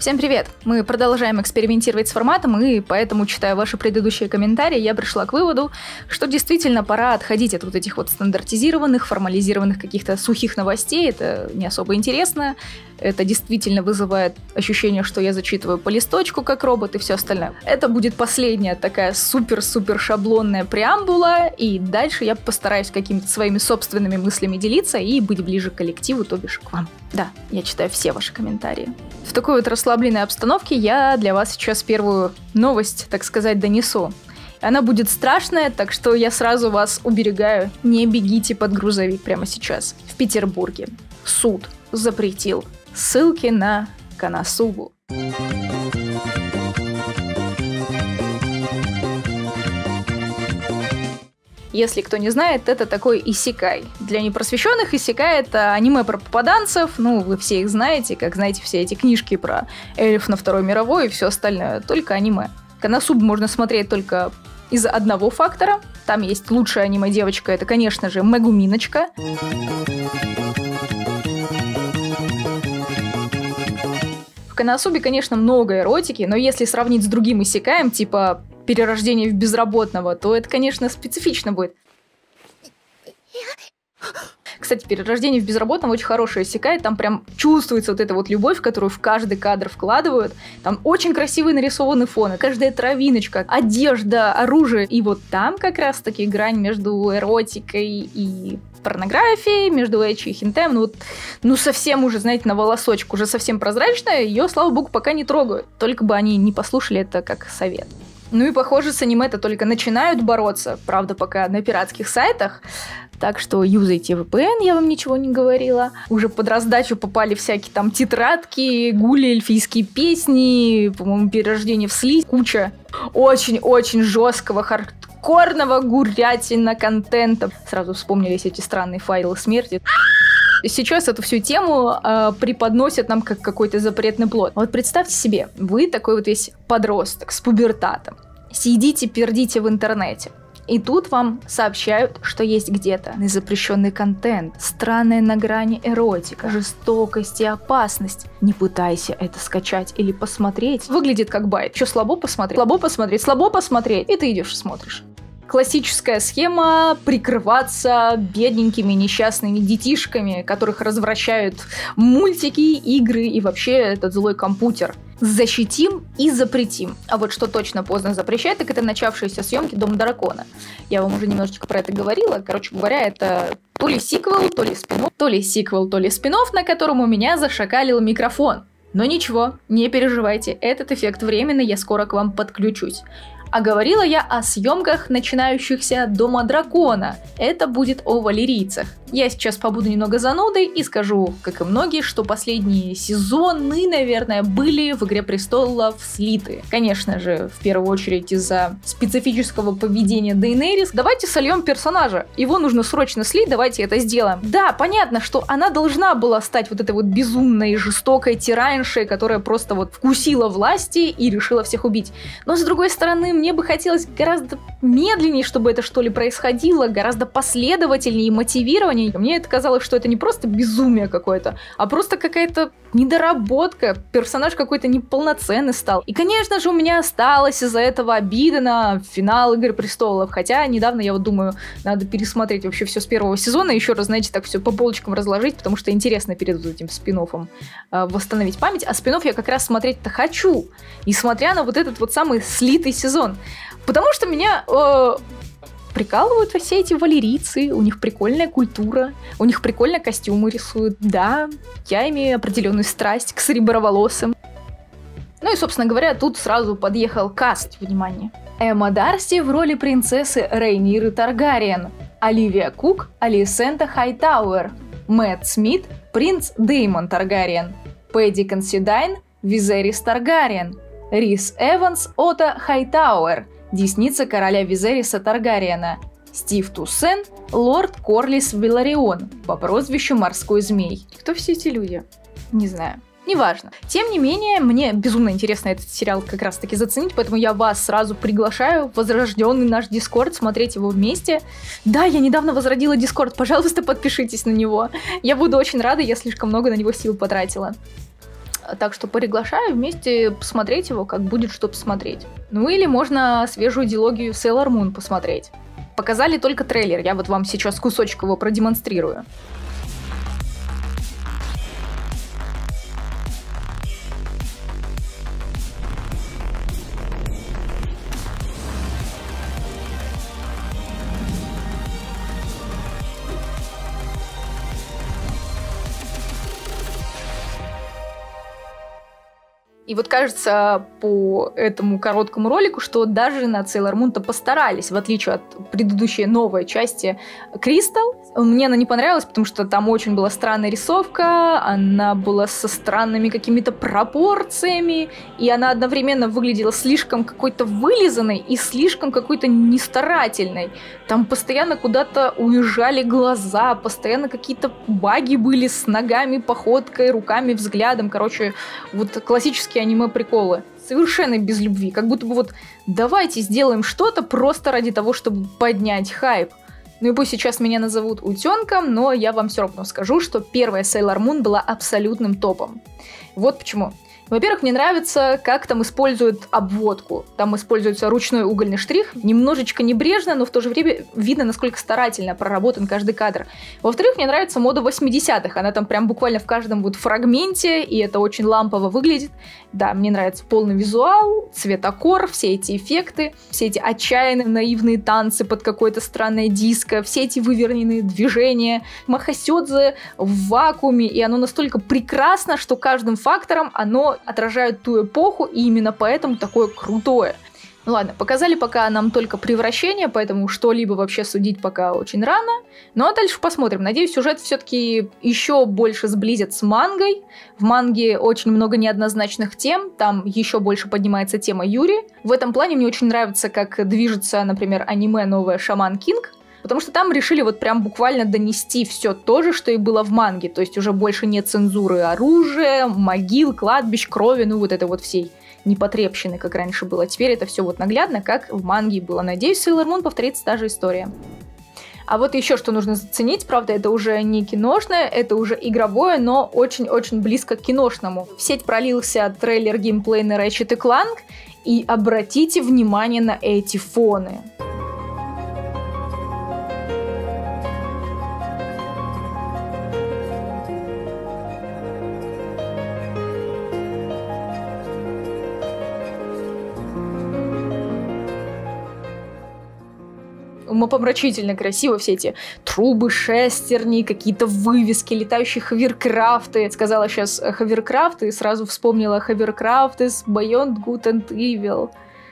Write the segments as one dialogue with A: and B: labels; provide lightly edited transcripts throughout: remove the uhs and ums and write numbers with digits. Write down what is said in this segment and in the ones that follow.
A: Всем привет! Мы продолжаем экспериментировать с форматом, и поэтому, читая ваши предыдущие комментарии, я пришла к выводу, что действительно пора отходить от вот этих вот стандартизированных, формализированных каких-то сухих новостей. Это не особо интересно. Это действительно вызывает ощущение, что я зачитываю по листочку, как робот, и все остальное. Это будет последняя такая супер-супер шаблонная преамбула, и дальше я постараюсь какими-то своими собственными мыслями делиться и быть ближе к коллективу, то бишь к вам. Да, я читаю все ваши комментарии. В такой вот расслабленной обстановке я для вас сейчас первую новость, так сказать, донесу. Она будет страшная, так что я сразу вас уберегаю. Не бегите под грузовик прямо сейчас. В Петербурге суд запретил ссылки на Коносубу. Если кто не знает, это такой исекай. Для непросвещенных исекай — это аниме про попаданцев, ну, вы все их знаете, как знаете все эти книжки про эльф на Второй мировой и все остальное, только аниме. Коносубу можно смотреть только из одного фактора. Там есть лучшая аниме-девочка, это, конечно же, Мегуминочка. В Коносубе, конечно, много эротики, но если сравнить с другим исекаем, типа «Перерождение в безработного», то это, конечно, специфично будет. Кстати, «Перерождение в безработном» очень хороший исекай, там прям чувствуется вот эта вот любовь, которую в каждый кадр вкладывают. Там очень красивые нарисованы фоны, каждая травиночка, одежда, оружие. И вот там как раз-таки грань между эротикой и порнографией, между эчи и хентаем, ну совсем уже, знаете, на волосочек, уже совсем прозрачная, ее, слава богу, пока не трогают. Только бы они не послушали это как совет. Ну и, похоже, с аниме-то только начинают бороться, правда, пока на пиратских сайтах. Так что юзайте VPN, я вам ничего не говорила. Уже под раздачу попали всякие там тетрадки, гули, эльфийские песни, по-моему, перерождение в слизь, куча очень-очень жесткого, хардкорного гурятина контента. Сразу вспомнились эти странные файлы смерти. Сейчас эту всю тему преподносят нам как какой-то запретный плод. Вот представьте себе, вы такой вот весь подросток с пубертатом. Сидите, пердите в интернете. И тут вам сообщают, что есть где-то незапрещенный контент, странная на грани эротика, жестокость и опасность. Не пытайся это скачать или посмотреть. Выглядит как байт. Что, слабо посмотреть? Слабо посмотреть, слабо посмотреть. И ты идешь и смотришь. Классическая схема прикрываться бедненькими несчастными детишками, которых развращают мультики, игры и вообще этот злой компьютер. Защитим и запретим. А вот что точно поздно запрещать, так это начавшиеся съемки «Дом дракона». Я вам уже немножечко про это говорила. Короче говоря, это то ли сиквел, то ли спин-офф, на котором у меня зашакалил микрофон. Но ничего, не переживайте, этот эффект временный, я скоро к вам подключусь. А говорила я о съемках начинающихся «Дома дракона». Это будет о валерийцах. Я сейчас побуду немного занудой и скажу, как и многие, что последние сезоны, наверное, были в «Игре престолов» слиты. Конечно же, в первую очередь из-за специфического поведения Дейенерис. Давайте сольем персонажа. Его нужно срочно слить, давайте это сделаем. Да, понятно, что она должна была стать вот этой вот безумной, жестокой тираншей, которая просто вот вкусила власти и решила всех убить. Но с другой стороны, мне бы хотелось гораздо медленнее, чтобы это что ли происходило, гораздо последовательнее и мотивированнее. Мне это казалось, что это не просто безумие какое-то, а просто какая-то недоработка. Персонаж какой-то неполноценный стал. И, конечно же, у меня осталось из-за этого обида на финал «Игры престолов». Хотя недавно я вот думаю, надо пересмотреть вообще все с первого сезона, еще раз, знаете, так все по полочкам разложить, потому что интересно перед вот этим спин-оффом восстановить память. А спин-офф я как раз смотреть-то хочу, несмотря на вот этот вот самый слитый сезон. Потому что меня прикалывают все эти валерийцы, у них прикольная культура, у них прикольно костюмы рисуют. Да, я имею определенную страсть к сереброволосым. Ну и, собственно говоря, тут сразу подъехал каст, внимание. Эмма Дарси в роли принцессы Рейниры Таргариен, Оливия Кук, Алисента Хайтауэр, Мэтт Смит, принц Деймон Таргариен, Пэдди Консидайн, Визерис Таргариен, Рис Эванс, Ота Хайтауэр, десница короля Визериса Таргариена, Стив Туссен, лорд Корлис Веларион по прозвищу Морской Змей. Кто все эти люди? Не знаю. Неважно. Тем не менее, мне безумно интересно этот сериал как раз-таки заценить, поэтому я вас сразу приглашаю в возрожденный наш Дискорд, смотреть его вместе. Да, я недавно возродила Дискорд, пожалуйста, подпишитесь на него. Я буду очень рада, я слишком много на него сил потратила. Так что приглашаю вместе посмотреть его, как будет что посмотреть. Ну или можно свежую дилогию Sailor Moon посмотреть. Показали только трейлер, я вот вам сейчас кусочек его продемонстрирую. И вот кажется по этому короткому ролику, что даже над Sailor Moon-то постарались, в отличие от предыдущей новой части Crystal. Мне она не понравилась, потому что там очень была странная рисовка, она была со странными какими-то пропорциями, и она одновременно выглядела слишком какой-то вылизанной и слишком какой-то нестарательной. Там постоянно куда-то уезжали глаза, постоянно какие-то баги были с ногами, походкой, руками, взглядом. Короче, вот классические аниме-приколы. Совершенно без любви. Как будто бы вот давайте сделаем что-то просто ради того, чтобы поднять хайп. Ну и пусть сейчас меня назовут утенком, но я вам все равно скажу, что первая Sailor Moon была абсолютным топом. Вот почему. Во-первых, мне нравится, как там используют обводку. Там используется ручной угольный штрих, немножечко небрежно, но в то же время видно, насколько старательно проработан каждый кадр. Во-вторых, мне нравится мода 80-х. Она там прям буквально в каждом вот фрагменте, и это очень лампово выглядит. Да, мне нравится полный визуал, цветокор, все эти эффекты, все эти отчаянные наивные танцы под какое-то странное диско, все эти выверенные движения. Махасёдзе в вакууме, и оно настолько прекрасно, что каждым фактором оно отражает ту эпоху, и именно поэтому такое крутое. Ну ладно, показали пока нам только превращение, поэтому что-либо вообще судить пока очень рано. Ну а дальше посмотрим. Надеюсь, сюжет все-таки еще больше сблизит с мангой. В манге очень много неоднозначных тем, там еще больше поднимается тема Юри. В этом плане мне очень нравится, как движется, например, аниме новое «Шаман Кинг», потому что там решили вот прям буквально донести все то же, что и было в манге. То есть уже больше нет цензуры оружия, могил, кладбищ, крови, ну вот это вот всей непотребщины, как раньше было. Теперь это все вот наглядно, как в манге было. Надеюсь, Sailor Moon повторится та же история. А вот еще что нужно заценить, правда, это уже не киношное, это уже игровое, но очень-очень близко к киношному. В сеть пролился трейлер геймплейный Ratchet & Clank, и обратите внимание на эти фоны. Умопомрачительно красиво, все эти трубы, шестерни, какие-то вывески, летающие ховеркрафты. Сказала сейчас ховеркрафты и сразу вспомнила Hovercraft из Beyond Good and Evil.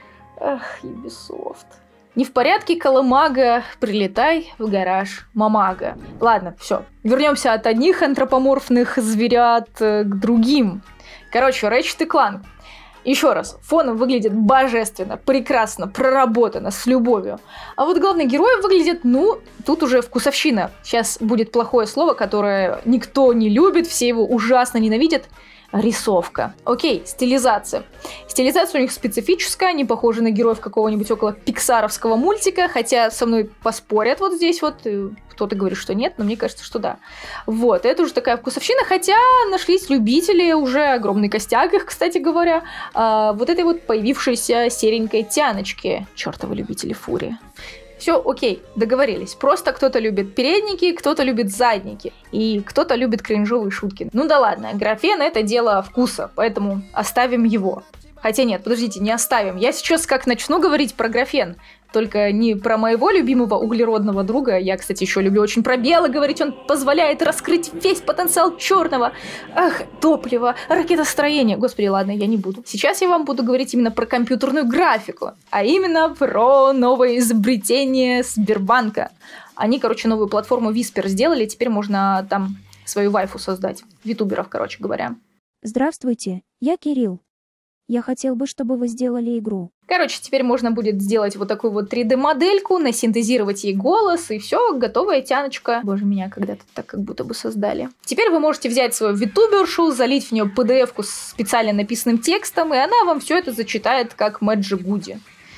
A: Ах, Ubisoft. Не в порядке, Колымага, прилетай в гараж, мамага. Ладно, все. Вернемся от одних антропоморфных зверят к другим. Короче, Ratchet & Clank. Еще раз, фоном выглядит божественно, прекрасно, проработано, с любовью. А вот главный герой выглядит, ну, тут уже вкусовщина. Сейчас будет плохое слово, которое никто не любит, все его ужасно ненавидят. Рисовка. Окей, стилизация. Стилизация у них специфическая, они похожи на героев какого-нибудь около пиксаровского мультика, хотя со мной поспорят вот здесь вот, кто-то говорит, что нет, но мне кажется, что да. Вот, это уже такая вкусовщина, хотя нашлись любители, уже огромный костяк их, кстати говоря, вот этой вот появившейся серенькой Тяночки. Чёртовы любители Фури. Все, окей, договорились. Просто кто-то любит передники, кто-то любит задники. И кто-то любит кринжовые шутки. Ну да ладно, графен — это дело вкуса, поэтому оставим его. Хотя нет, подождите, не оставим. Я сейчас как начну говорить про графен, только не про моего любимого углеродного друга. Я, кстати, еще люблю очень про белый говорить. Он позволяет раскрыть весь потенциал черного. Ах, топливо, ракетостроение. Господи, ладно, я не буду. Сейчас я вам буду говорить именно про компьютерную графику. А именно про новое изобретение Сбербанка. Они, короче, новую платформу Whisper сделали. Теперь можно там свою вайфу создать. Витуберов, короче говоря.
B: Здравствуйте, я Кирилл. Я хотел бы, чтобы вы сделали игру.
A: Короче, теперь можно будет сделать вот такую вот 3D-модельку, насинтезировать ей голос, и все, готовая Тяночка. Боже, меня когда-то так как будто бы создали. Теперь вы можете взять свою витубершу, залить в нее PDF-ку с специально написанным текстом, и она вам все это зачитает как Мэджи Гуди.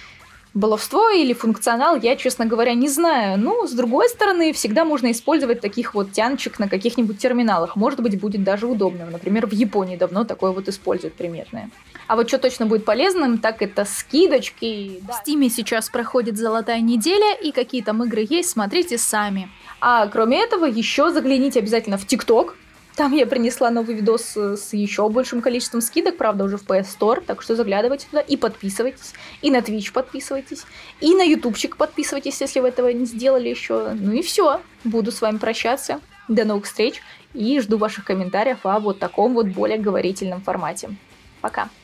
A: баловство или функционал, я, честно говоря, не знаю. Но, с другой стороны, всегда можно использовать таких вот тяночек на каких-нибудь терминалах. Может быть, будет даже удобным. Например, в Японии давно такое вот используют приметное. А вот что точно будет полезным, так это скидочки. В Стиме сейчас проходит золотая неделя, и какие там игры есть, смотрите сами. А кроме этого, еще загляните обязательно в ТикТок. Там я принесла новый видос с еще большим количеством скидок, правда, уже в PS Store, так что заглядывайте туда и подписывайтесь. И на Twitch подписывайтесь, и на ютубчик подписывайтесь, если вы этого не сделали еще. Ну и все, буду с вами прощаться. До новых встреч и жду ваших комментариев о вот таком вот более говорительном формате. Пока.